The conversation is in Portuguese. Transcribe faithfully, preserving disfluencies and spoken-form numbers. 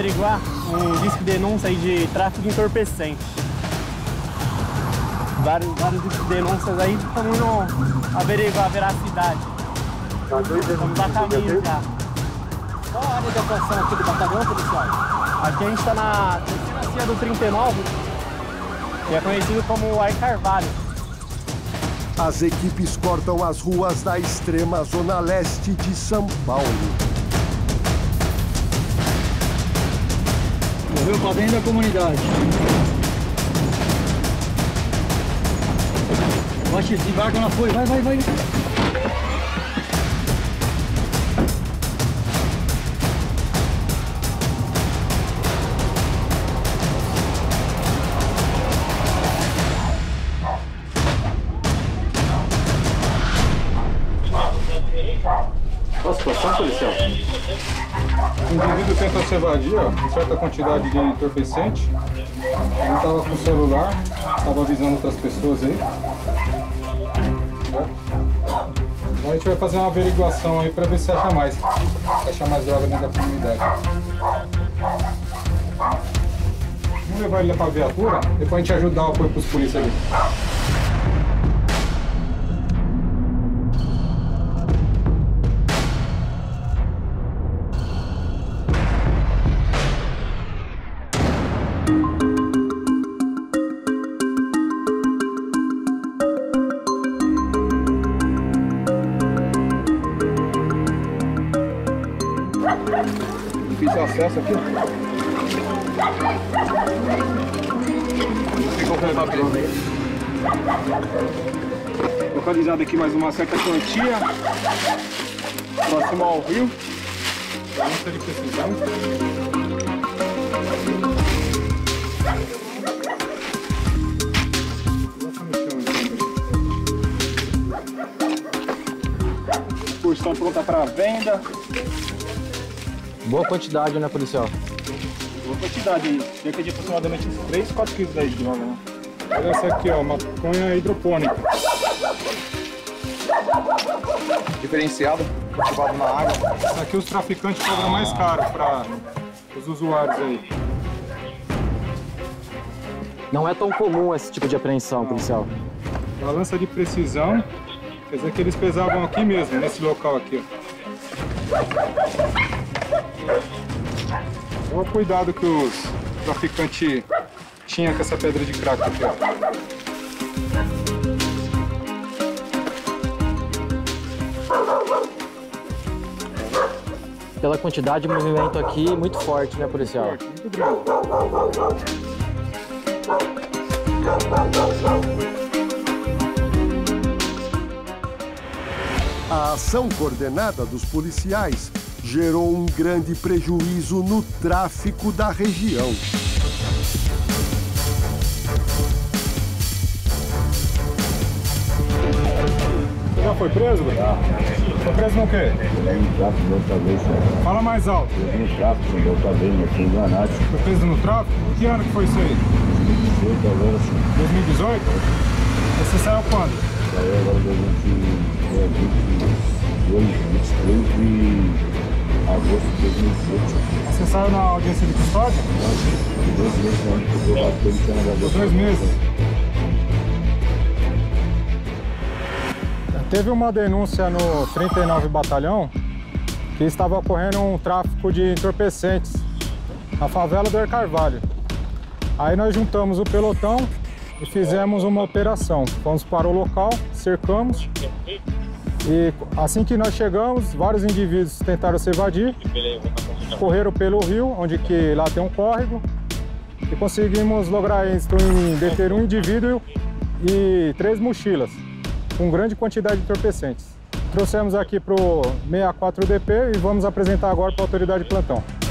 averiguar um disco de denúncia aí de tráfico de entorpecente. Vários, vários discos de denúncias aí, estamos indo averiguar a veracidade. Estamos a caminho já. Qual a área de atuação aqui do batalhão, policial? Aqui a gente está na delegacia do trinta e nove, que é conhecido como Ai Carvalho. As equipes cortam as ruas da extrema zona leste de São Paulo. Moveu para dentro da comunidade. Baixa, desembarca na folha. Vai, vai, vai. Qual a situação, policial? O indivíduo tenta se evadir, ó, com certa quantidade de entorpecente. Ele estava com o celular, estava avisando outras pessoas aí. Então a gente vai fazer uma averiguação aí para ver se acha mais. Se acha mais droga dentro da comunidade. Vamos levar ele para a viatura, depois a gente ajudar o corpo dos polícia ali. Difícil acesso aqui. Ficou com o papel aí. Localizado aqui mais uma certa quantia. Próximo ao rio. Vamos ter que precisar. Porção pronta para venda. Boa quantidade, né, policial? Boa quantidade aí, cerca de aproximadamente uns três, quatro quilos de droga, né? Olha essa aqui, ó, maconha hidropônica. Diferenciado, cultivado na água. Essa aqui os traficantes cobram mais caro para os usuários aí. Não é tão comum esse tipo de apreensão, policial. Balança de precisão, quer dizer que eles pesavam aqui mesmo, nesse local aqui, ó. Olha o cuidado que os traficantes tinham com essa pedra de crack aqui, ó. Pela quantidade de movimento aqui, muito forte, né, policial? Forte, muito grande. A ação coordenada dos policiais gerou um grande prejuízo no tráfico da região. Você já foi preso? Já. Foi preso no quê? Eu no tráfico da outra vez, senhor. Fala mais alto. Eu no tráfico da outra vez, eu fui enganado. Foi preso no tráfico? Que ano que foi isso aí? dois mil e dezoito agora, sim. dois mil e dezoito? Você saiu quando? Saiu agora dia vinte e dois, vinte e três de agosto de dois mil e dezoito. Você saiu na audiência de custódia? Não, dois meses, né? Porque eu bati ele tinha na Dois meses. Teve uma denúncia no trinta e nove Batalhão que estava ocorrendo um tráfico de entorpecentes na favela do Ai Carvalho. Aí nós juntamos o pelotão e fizemos uma operação. Fomos para o local, cercamos e assim que nós chegamos, vários indivíduos tentaram se evadir, correram pelo rio, onde que lá tem um córrego, e conseguimos lograr êxito em deter um indivíduo e três mochilas, com grande quantidade de entorpecentes. Trouxemos aqui para o sessenta e quatro D P e vamos apresentar agora para a autoridade de plantão.